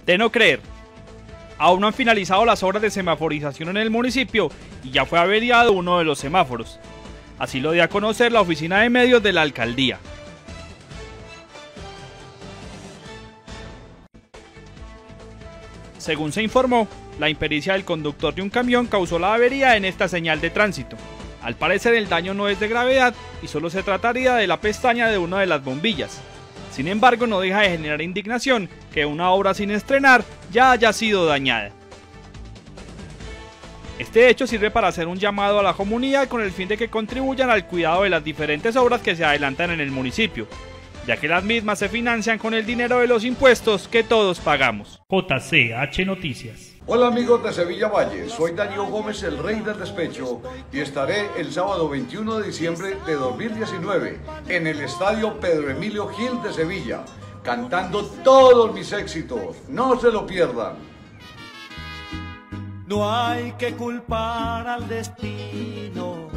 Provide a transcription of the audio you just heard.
De no creer, aún no han finalizado las obras de semaforización en el municipio y ya fue averiado uno de los semáforos. Así lo dio a conocer la oficina de medios de la alcaldía. Según se informó, la impericia del conductor de un camión causó la avería en esta señal de tránsito. Al parecer el daño no es de gravedad y solo se trataría de la pestaña de una de las bombillas. Sin embargo, no deja de generar indignación que una obra sin estrenar ya haya sido dañada. Este hecho sirve para hacer un llamado a la comunidad con el fin de que contribuyan al cuidado de las diferentes obras que se adelantan en el municipio, ya que las mismas se financian con el dinero de los impuestos que todos pagamos. JCH Noticias. Hola amigos de Sevilla Valle, soy Darío Gómez, el rey del despecho, y estaré el sábado 21 de diciembre de 2019 en el estadio Pedro Emilio Gil de Sevilla, cantando todos mis éxitos, no se lo pierdan. No hay que culpar al destino